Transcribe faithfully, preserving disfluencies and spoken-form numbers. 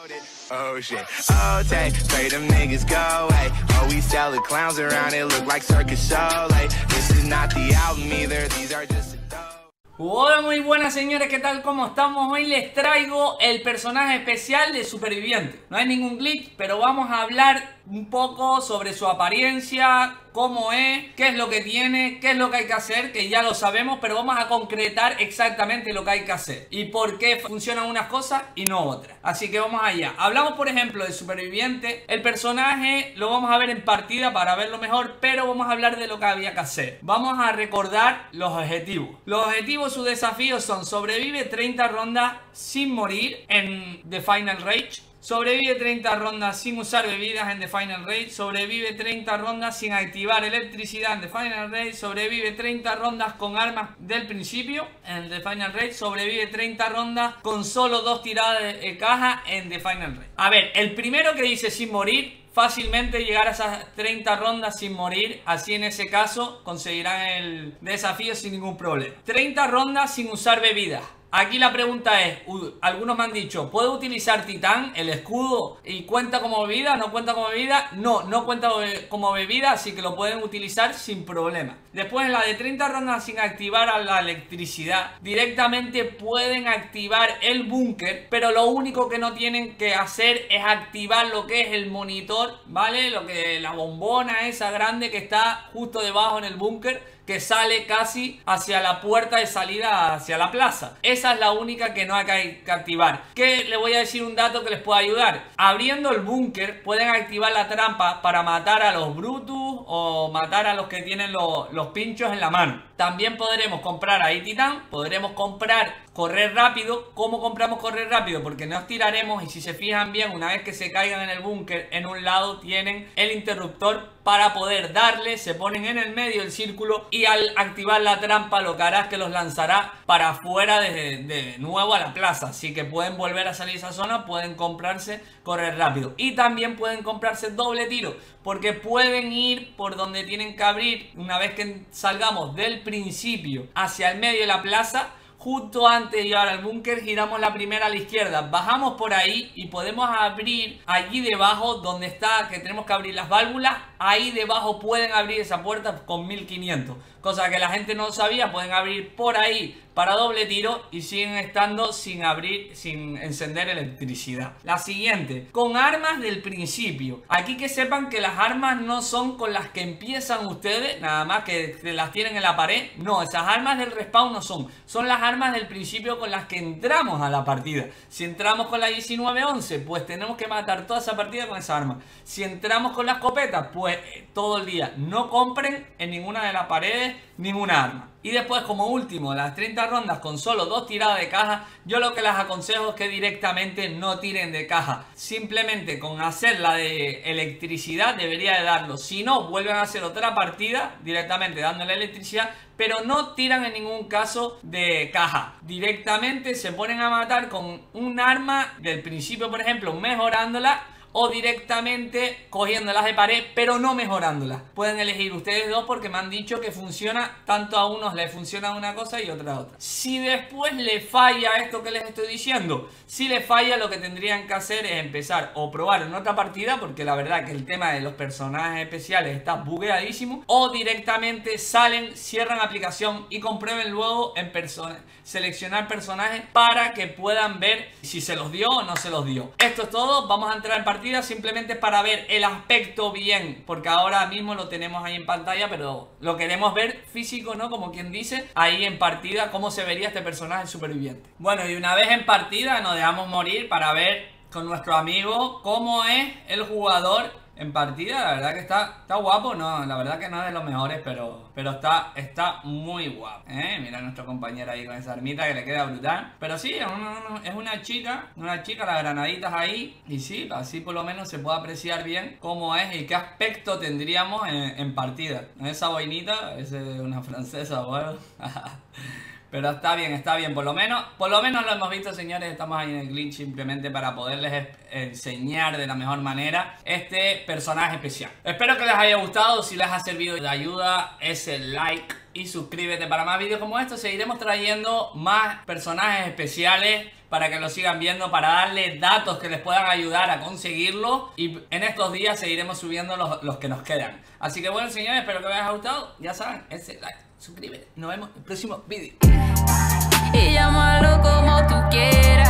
Oh shit, oh take, pray them niggas go away. Oh, we sell the clowns around it, look like circus show. Like, this is not the album either, these are just a dope. Hola, muy buenas señores, ¿qué tal? ¿Cómo estamos? Hoy les traigo el personaje especial de Superviviente. No hay ningún glitch, pero vamos a hablar un poco sobre su apariencia, cómo es, qué es lo que tiene, qué es lo que hay que hacer, que ya lo sabemos, pero vamos a concretar exactamente lo que hay que hacer y por qué funcionan unas cosas y no otras. Así que vamos allá. Hablamos, por ejemplo, de Superviviente. El personaje lo vamos a ver en partida para verlo mejor, pero vamos a hablar de lo que había que hacer. Vamos a recordar los objetivos. Los objetivos, sus desafíos son: sobrevive treinta rondas sin morir en The Final Rage. Sobrevive treinta rondas sin usar bebidas en The Final Rage. Sobrevive treinta rondas sin activar electricidad en The Final Rage. Sobrevive treinta rondas con armas del principio en The Final Rage. Sobrevive treinta rondas con solo dos tiradas de caja en The Final Rage. A ver, el primero que dice sin morir, fácilmente llegar a esas treinta rondas sin morir. Así en ese caso conseguirán el desafío sin ningún problema. treinta rondas sin usar bebidas. Aquí la pregunta es, uh, algunos me han dicho, ¿puedo utilizar Titán, el escudo, y cuenta como bebida? ¿No cuenta como bebida? No, no cuenta como bebida, así que lo pueden utilizar sin problema. Después, en la de treinta rondas sin activar a la electricidad, directamente pueden activar el búnker, pero lo único que no tienen que hacer es activar lo que es el monitor, ¿vale? Lo que la bombona esa grande que está justo debajo en el búnker, que sale casi hacia la puerta de salida hacia la plaza. Esa es la única que no hay que activar. Que le voy a decir un dato que les puede ayudar. Abriendo el búnker pueden activar la trampa para matar a los Brutus o matar a los que tienen los, los pinchos en la mano. También podremos comprar ahí Titán, podremos comprar correr rápido. ¿Cómo compramos correr rápido? Porque nos tiraremos y si se fijan bien, una vez que se caigan en el búnker, en un lado tienen el interruptor para poder darle, se ponen en el medio del círculo y al activar la trampa lo que hará es que los lanzará para afuera de, de nuevo a la plaza. Así que pueden volver a salir de esa zona, pueden comprarse correr rápido. Y también pueden comprarse doble tiro, porque pueden ir por donde tienen que abrir una vez que salgamos del principio hacia el medio de la plaza. Justo antes de llegar al búnker giramos la primera a la izquierda, bajamos por ahí y podemos abrir allí debajo donde está, que tenemos que abrir las válvulas. Ahí debajo pueden abrir esa puerta con mil quinientos, cosa que la gente no sabía. Pueden abrir por ahí para doble tiro y siguen estando sin abrir, sin encender electricidad. La siguiente, con armas del principio. Aquí que sepan que las armas no son con las que empiezan ustedes, nada más que las tienen en la pared. No, esas armas del respawn no son. Son las armas del principio con las que entramos a la partida. Si entramos con la diecinueve once, pues tenemos que matar toda esa partida con esa arma. Si entramos con la escopeta, pues eh, todo el día. No compren en ninguna de las paredes ninguna arma. Y después, como último, las treinta rondas con solo dos tiradas de caja, yo lo que les aconsejo es que directamente no tiren de caja. Simplemente con hacer la de electricidad debería de darlo. Si no, vuelven a hacer otra partida directamente dándole electricidad, pero no tiran en ningún caso de caja. Directamente se ponen a matar con un arma del principio, por ejemplo, mejorándola, o directamente cogiéndolas de pared pero no mejorándolas. Pueden elegir ustedes dos porque me han dicho que funciona, tanto a unos les funciona una cosa y otra otra. Si después le falla esto que les estoy diciendo, si le falla, lo que tendrían que hacer es empezar o probar en otra partida, porque la verdad que el tema de los personajes especiales está bugueadísimo, o directamente salen, cierran aplicación y comprueben luego en persona, seleccionar personajes para que puedan ver si se los dio o no se los dio. Esto es todo, vamos a entrar en partida simplemente para ver el aspecto bien, porque ahora mismo lo tenemos ahí en pantalla, pero lo queremos ver físico, ¿no? Como quien dice, ahí en partida, cómo se vería este personaje Superviviente. Bueno, y una vez en partida nos dejamos morir para ver con nuestro amigo cómo es el jugador en partida. La verdad que está, está guapo, no, la verdad que no es de los mejores, pero, pero está, está muy guapo, ¿eh? Mira a nuestro compañero ahí con esa armita que le queda brutal. Pero sí, es una, es una chica, una chica, las granaditas ahí. Y sí, así por lo menos se puede apreciar bien cómo es y qué aspecto tendríamos en, en partida. Esa boinita, esa es una francesa, bueno. Pero está bien, está bien, por lo menos por lo menos lo hemos visto, señores. Estamos ahí en el glitch simplemente para poderles enseñar de la mejor manera este personaje especial. Espero que les haya gustado. Si les ha servido de ayuda, ese like y suscríbete para más vídeos como estos. Seguiremos trayendo más personajes especiales para que lo sigan viendo, para darles datos que les puedan ayudar a conseguirlo. Y en estos días seguiremos subiendo los, los que nos quedan. Así que bueno, señores, espero que les haya gustado. Ya saben, ese like, suscríbete. Nos vemos en el próximo vídeo. Y llámalo como tú quieras.